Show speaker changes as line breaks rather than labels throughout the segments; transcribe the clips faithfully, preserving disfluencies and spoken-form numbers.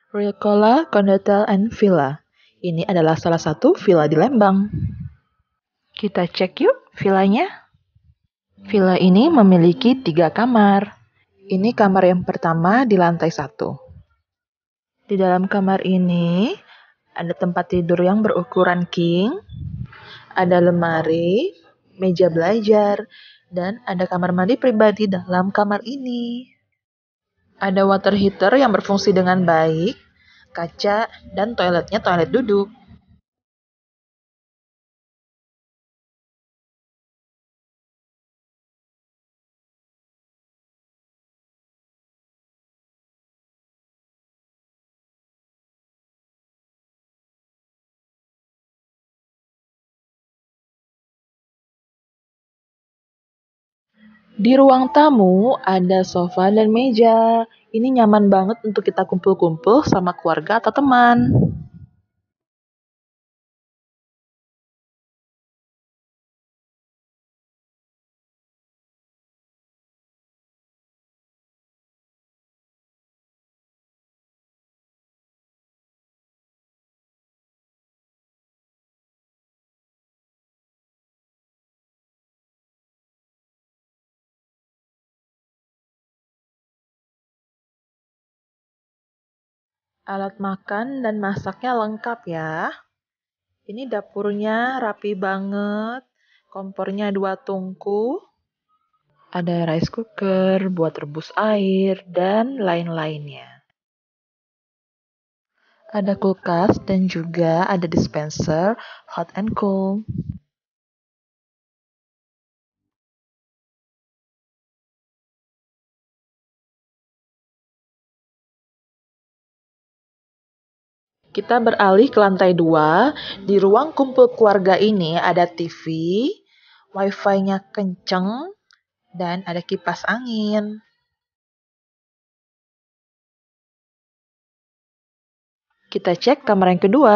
Ricola Condotel and Villa. Ini adalah salah satu villa di Lembang. Kita cek yuk villanya. Villa ini memiliki tiga kamar. Ini kamar yang pertama di lantai satu. Di dalam kamar ini ada tempat tidur yang berukuran king, ada lemari, meja belajar, dan ada kamar mandi pribadi dalam kamar ini. Ada water heater yang berfungsi dengan baik, kaca, dan toiletnya toilet duduk. Di ruang tamu ada sofa dan meja. Ini nyaman banget untuk kita kumpul-kumpul sama keluarga atau teman. Alat makan dan masaknya lengkap ya. Ini dapurnya rapi banget. Kompornya dua tungku. Ada rice cooker buat rebus air dan lain-lainnya. Ada kulkas dan juga ada dispenser hot and cold. Kita beralih ke lantai dua. Di ruang kumpul keluarga ini ada T V, wifi-nya kenceng, dan ada kipas angin. Kita cek kamar yang kedua.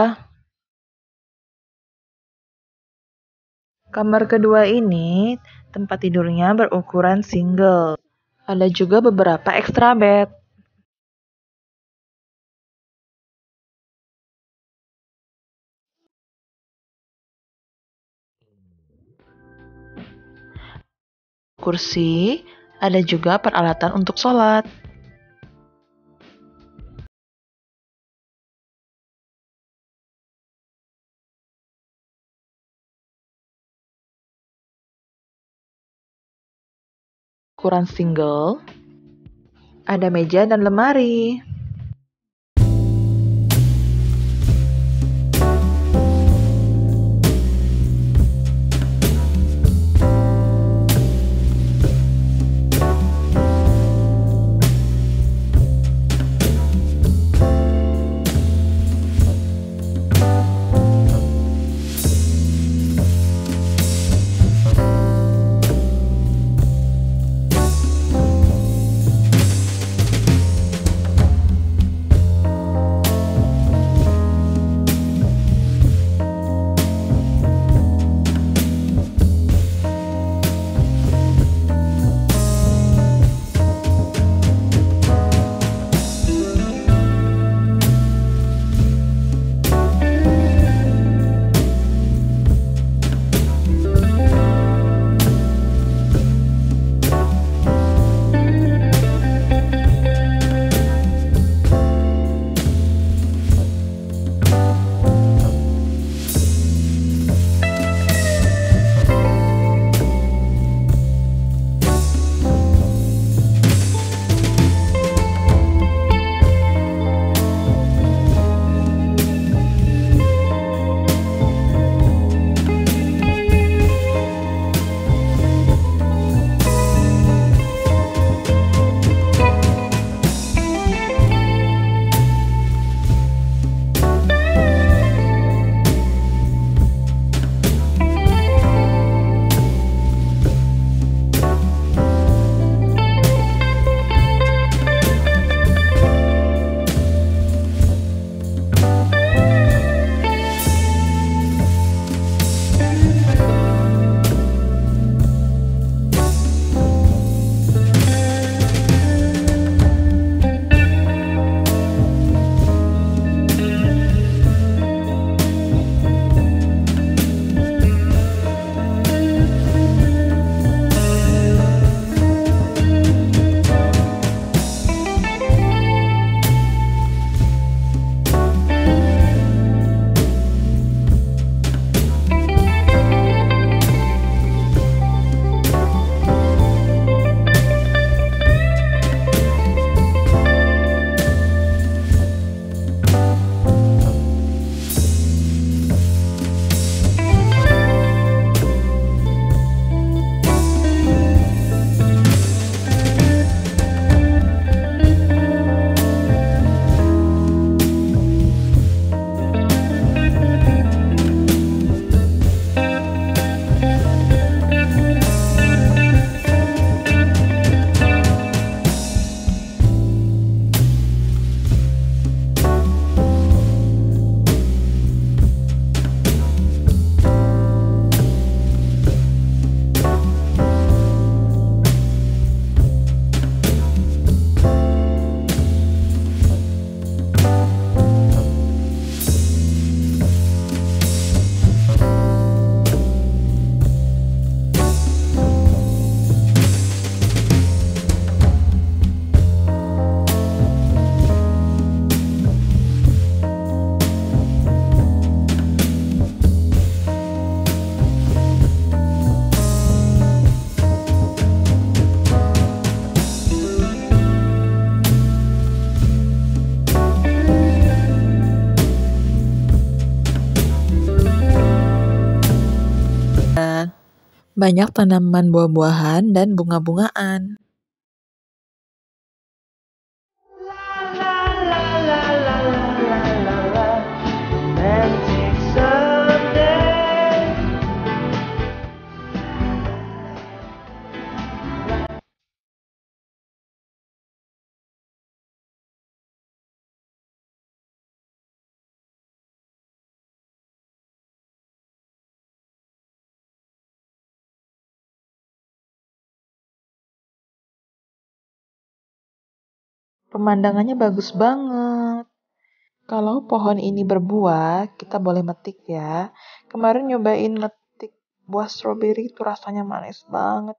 Kamar kedua ini tempat tidurnya berukuran single. Ada juga beberapa extra bed. Kursi, ada juga peralatan untuk sholat. Ukuran single, ada meja dan lemari. Banyak tanaman buah-buahan dan bunga-bungaan. Pemandangannya bagus banget. Kalau pohon ini berbuah, kita boleh metik ya. Kemarin nyobain metik buah stroberi itu rasanya manis banget.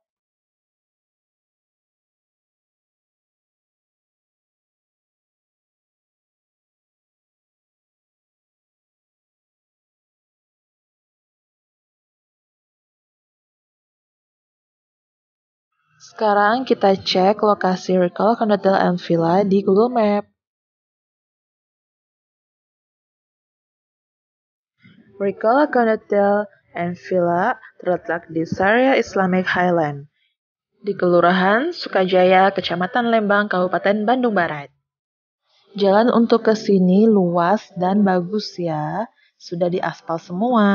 Sekarang kita cek lokasi Recall Condotel and Villa di Google Map. Recall Condotel and Villa terletak di Sharia Islamic Highland, di Kelurahan Sukajaya, Kecamatan Lembang, Kabupaten Bandung Barat. Jalan untuk ke sini luas dan bagus ya, sudah diaspal semua.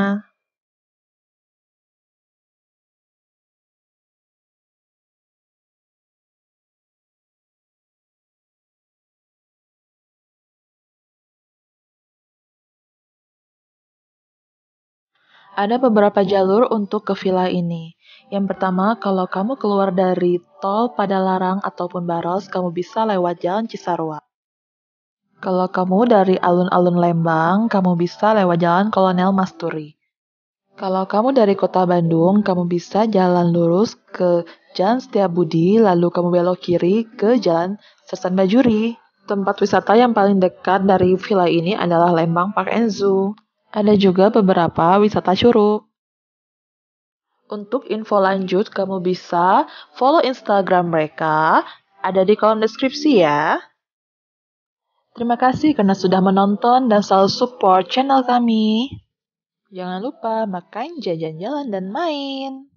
Ada beberapa jalur untuk ke villa ini. Yang pertama, kalau kamu keluar dari tol Padalarang ataupun Baros, kamu bisa lewat Jalan Cisarua. Kalau kamu dari alun-alun Lembang, kamu bisa lewat Jalan Kolonel Masturi. Kalau kamu dari kota Bandung, kamu bisa jalan lurus ke Jalan Setiabudi, lalu kamu belok kiri ke Jalan Sersan Bajuri. Tempat wisata yang paling dekat dari villa ini adalah Lembang Park and Zoo. Ada juga beberapa wisata curug. Untuk info lanjut, kamu bisa follow Instagram mereka, ada di kolom deskripsi ya. Terima kasih karena sudah menonton dan selalu support channel kami. Jangan lupa makan, jajan-jalan, dan main.